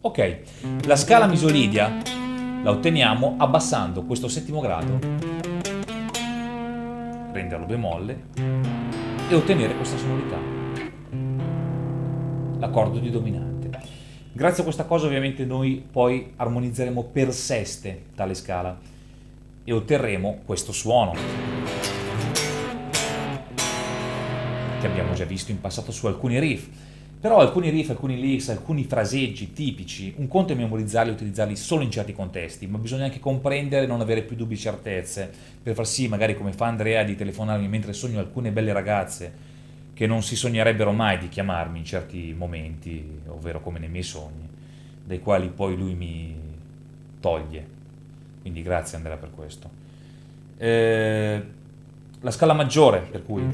Ok, la scala misolidia la otteniamo abbassando questo settimo grado, renderlo bemolle e ottenere questa sonorità, l'accordo di dominante. Grazie a questa cosa ovviamente noi poi armonizzeremo per seste tale scala e otterremo questo suono che abbiamo già visto in passato su alcuni riff. Però alcuni riff, alcuni licks, alcuni fraseggi tipici, un conto è memorizzarli e utilizzarli solo in certi contesti, ma bisogna anche comprendere e non avere più dubbi e certezze, per far sì, magari come fa Andrea, di telefonarmi mentre sogno alcune belle ragazze che non si sognerebbero mai di chiamarmi in certi momenti, ovvero come nei miei sogni, dai quali poi lui mi toglie. Quindi grazie Andrea per questo. La scala maggiore, per cui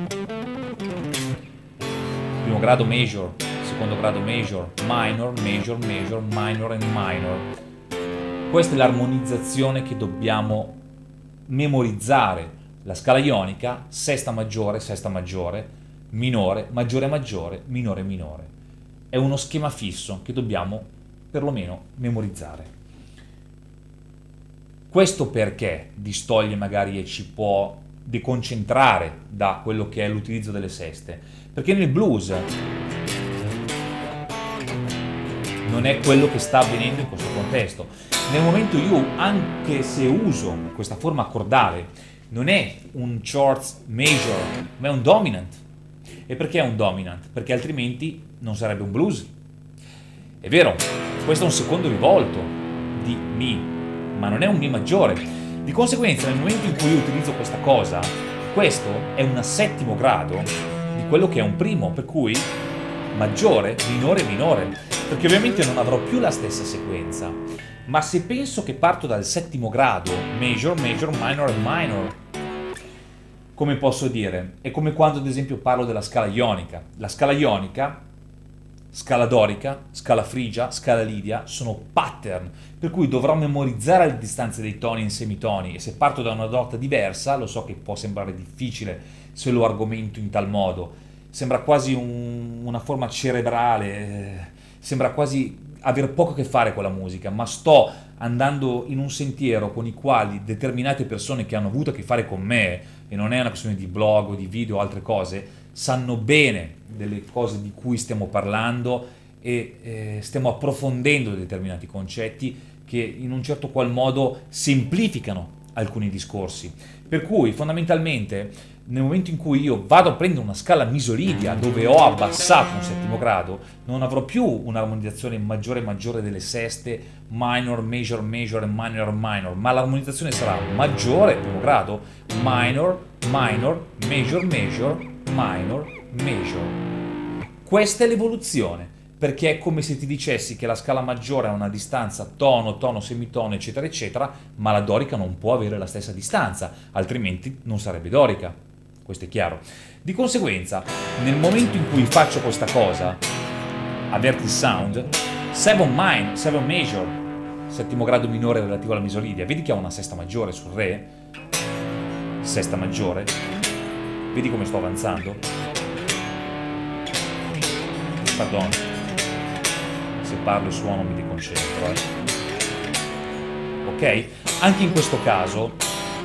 primo grado major, secondo grado major, minor, major, major, minor and minor. Questa è l'armonizzazione che dobbiamo memorizzare. La scala ionica, sesta maggiore, minore, maggiore maggiore, minore minore. È uno schema fisso che dobbiamo perlomeno memorizzare. Questo perché distoglie magari e ci può deconcentrare da quello che è l'utilizzo delle seste, perché nel blues non è quello che sta avvenendo in questo contesto. Nel momento io, anche se uso questa forma accordale, non è un short major, ma è un dominant. E perché è un dominant? Perché altrimenti non sarebbe un blues. È vero, questo è un secondo rivolto di Mi, ma non è un Mi maggiore. Di conseguenza, nel momento in cui io utilizzo questa cosa, questo è un settimo grado di quello che è un primo, per cui maggiore, minore, minore, perché ovviamente non avrò più la stessa sequenza. Ma se penso che parto dal settimo grado, major, major, minor e minor, come posso dire? È come quando ad esempio parlo della scala ionica. La scala ionica, scala dorica, scala frigia, scala lidia sono pattern, per cui dovrò memorizzare le distanze dei toni in semitoni, e se parto da una nota diversa, lo so che può sembrare difficile se lo argomento in tal modo, sembra quasi una forma cerebrale, sembra quasi aver poco a che fare con la musica, ma sto andando in un sentiero con i quali determinate persone che hanno avuto a che fare con me, e non è una questione di blog o di video o altre cose, sanno bene delle cose di cui stiamo parlando e stiamo approfondendo determinati concetti che in un certo qual modo semplificano alcuni discorsi. Per cui fondamentalmente nel momento in cui io vado a prendere una scala misolidia dove ho abbassato un settimo grado, non avrò più un'armonizzazione maggiore e maggiore delle seste, minor, major, major e minor, minor, ma l'armonizzazione sarà maggiore, primo grado, minor, minor, major, major, minor, major. Questa è l'evoluzione, perché è come se ti dicessi che la scala maggiore ha una distanza tono, tono, semitono, eccetera, eccetera, ma la dorica non può avere la stessa distanza, altrimenti non sarebbe dorica. Questo è chiaro. Di conseguenza, nel momento in cui faccio questa cosa, avverti il sound, 7 major, settimo grado minore relativo alla misolidia, vedi che ha una sesta maggiore sul re, sesta maggiore, vedi come sto avanzando? Pardon, se parlo e suono mi deconcentro, ok? Anche in questo caso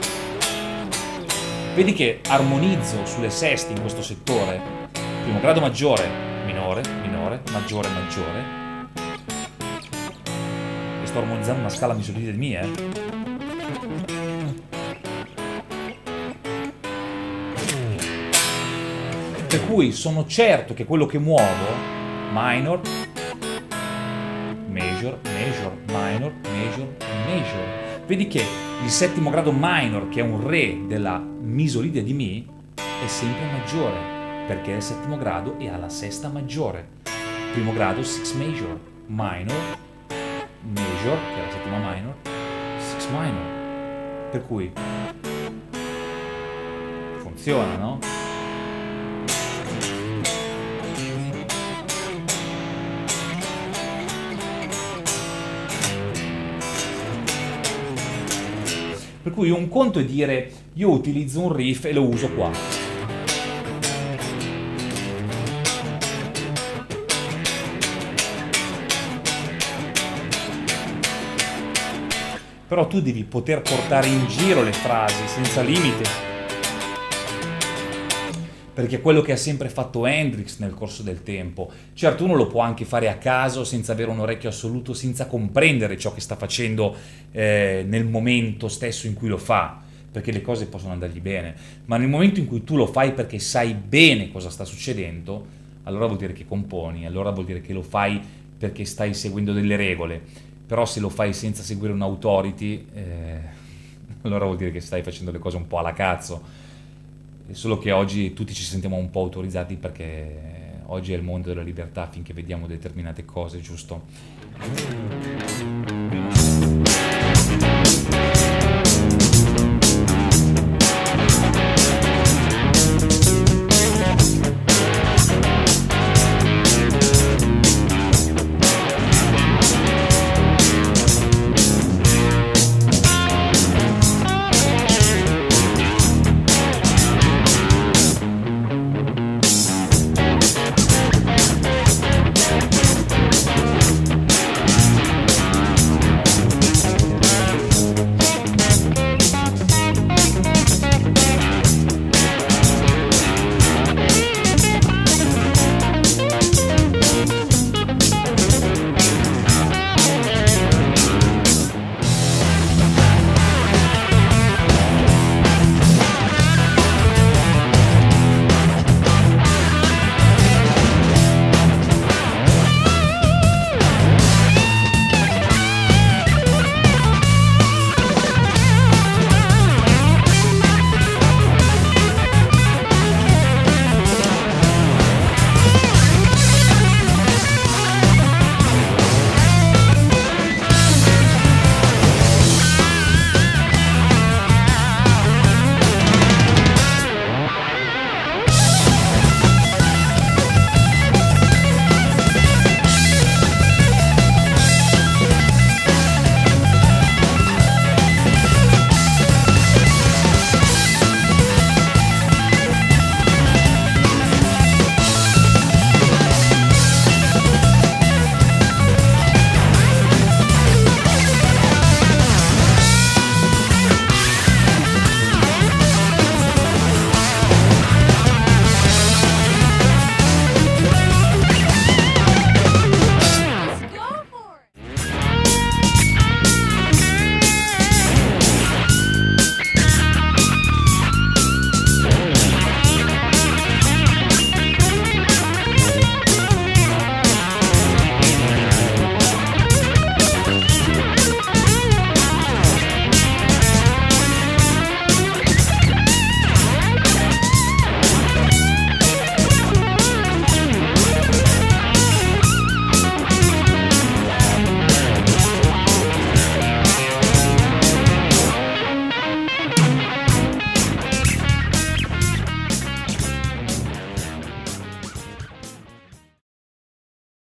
vedi che armonizzo sulle sesti in questo settore, primo grado maggiore, minore, minore, maggiore, maggiore, e sto armonizzando una scala misolidia di Mi, Per cui sono certo che quello che muovo, minor, major, major, minor, major, major. Vedi che il settimo grado minor, che è un re della misolidia di Mi, è sempre maggiore, perché è il settimo grado e ha la sesta maggiore. Primo grado 6 major, minor, major, che è la settima minor, 6 minor. Per cui funziona, no? Per cui un conto è dire io utilizzo un riff e lo uso qua. però tu devi poter portare in giro le frasi senza limite, perché è quello che ha sempre fatto Hendrix nel corso del tempo. Certo, uno lo può anche fare a caso, senza avere un orecchio assoluto, senza comprendere ciò che sta facendo nel momento stesso in cui lo fa, perché le cose possono andargli bene, ma nel momento in cui tu lo fai perché sai bene cosa sta succedendo, allora vuol dire che componi, allora vuol dire che lo fai perché stai seguendo delle regole. Però se lo fai senza seguire un'authority, allora vuol dire che stai facendo le cose un po' alla cazzo. Solo che oggi tutti ci sentiamo un po' autorizzati perché oggi è il mondo della libertà finché vediamo determinate cose, giusto?